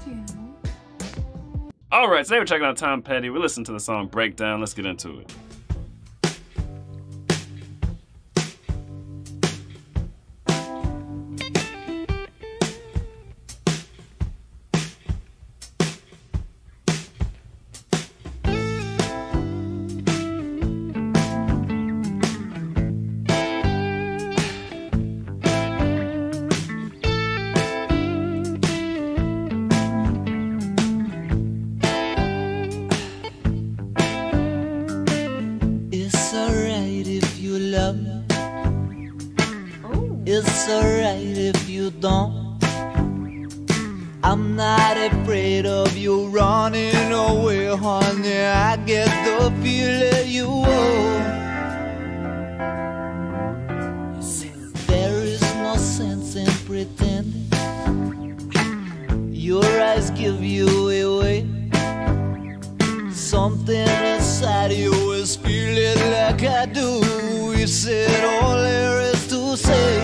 All right, today we're checking out Tom Petty. We listened to the song Breakdown. Let's get into it. It's alright if you don't. I'm not afraid of you running away, honey. I get the feeling you owe. There is no sense in pretending. Your eyes give you away. Something inside you is feeling like I do. You said all there is to say.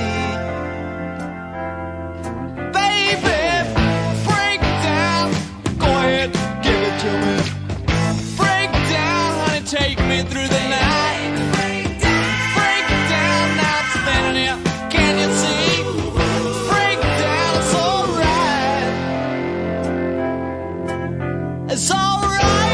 Baby, break down. Go ahead, give it to me. Break down, honey, take me through the night. Break down, now it's spinning here. Can you see? Break down, it's alright. It's alright.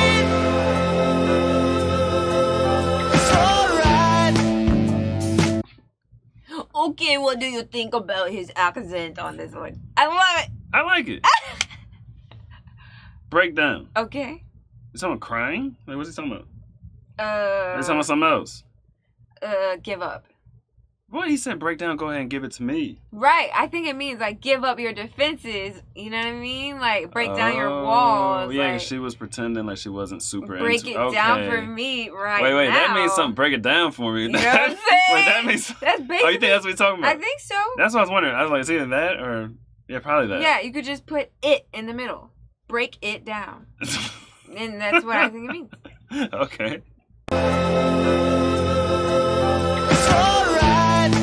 Okay, what do you think about his accent on this one? I love it. I like it. Breakdown. Okay. Is someone crying? Like, what's he talking about? Is he talking about something else? Give up. What? He said breakdown, go ahead and give it to me. Right. I think it means, like, give up your defenses. You know what I mean? Like, break down your walls. Yeah, like, she was pretending like she wasn't super break into it down for me right Wait, now. that means something. Break it down for me. You know what I'm saying? Wait, that means... That's basically... Oh, you think that's what he's talking about? I think so. That's what I was wondering. I was like, it's either that or... Yeah, probably that. Yeah, you could just put it in the middle. Break it down. And that's what I think it means. Okay. It's alright.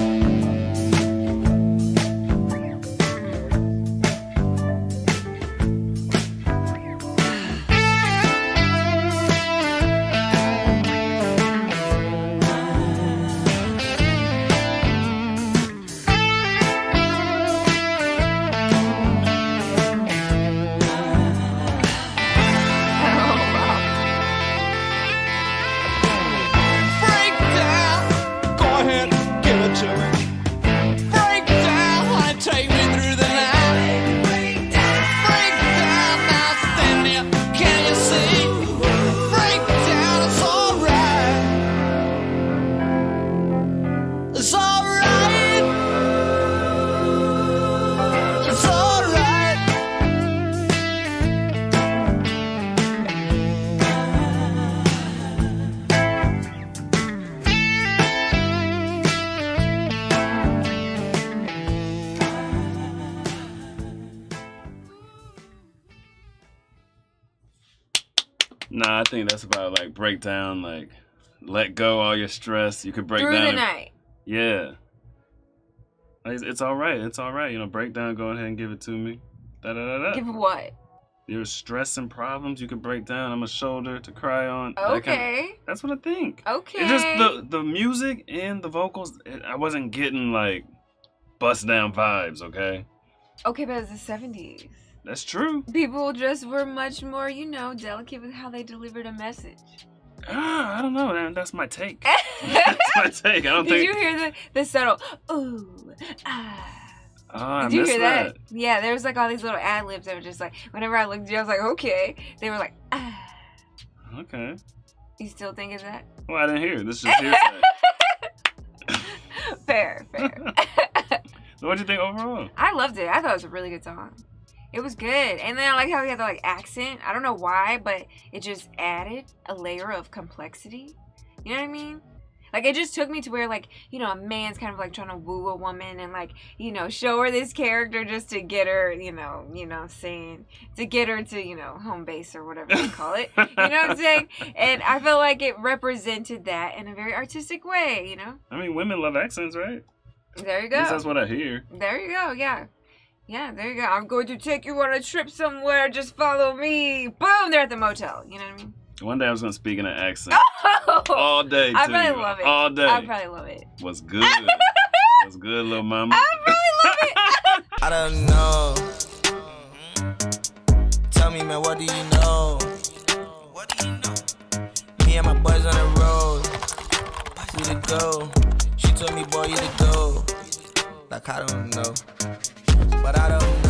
Nah, I think that's about like break down, like let go all your stress. You could break through down the night. Yeah. It's all right. It's all right. You know, break down. Go ahead and give it to me. Da da da da. Give what? Your stress and problems you can break down. I'm a shoulder to cry on. Okay. That's what I think. Okay. It's just the music and the vocals. I wasn't getting like bust down vibes. Okay. Okay, but it's the 70s. That's true. People just were much more, you know, delicate with how they delivered a message. I don't know. That's my take. That's my take. I don't Did think. you hear the subtle ooh ah? Oh, Did you hear that? Yeah, there was like all these little ad libs that were just like, whenever I looked at you, I was like, okay. They were like, ah. Okay. You still think of that? Well, I didn't hear it. This is just hearsay. Fair. So what'd you think overall? I loved it. I thought it was a really good song. It was good. And then I like how he had the like accent. I don't know why, but it just added a layer of complexity. You know what I mean? Like, it just took me to where, like, you know, a man's kind of, like, trying to woo a woman and, like, you know, show her this character just to get her, you know what I'm saying? To get her to, you know, home base or whatever you call it. You know what I'm saying? And I felt like it represented that in a very artistic way, you know? I mean, women love accents, right? There you At go. least that's what I hear. There you go, yeah. Yeah, there you go. I'm going to take you on a trip somewhere. Just follow me. Boom, they're at the motel. You know what I mean? One day I was gonna speak in an accent. Oh! All day, too. I probably love it. All day. I probably love it. What's good? What's good, little mama? I probably love it. I don't know. Tell me, man, what do you know? What do you know? Me and my boys on the road. You to go. She told me, boy, you to go. Like, I don't know. But I don't know.